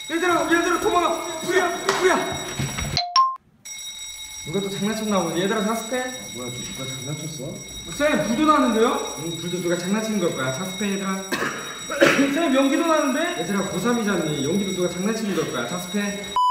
얘들아 도망가. 불이야. 누가 또 장난쳤나 보네. 얘들아 자습해. 뭐야, 누가 장난쳤어? 쌤 불도 나는데요? 불도 누가 장난치는 걸 거야. 자습해 얘들아. 쌤 연기도 나는데? 얘들아 고3이잖니. 연기도 누가 장난치는 걸 거야. 자습해.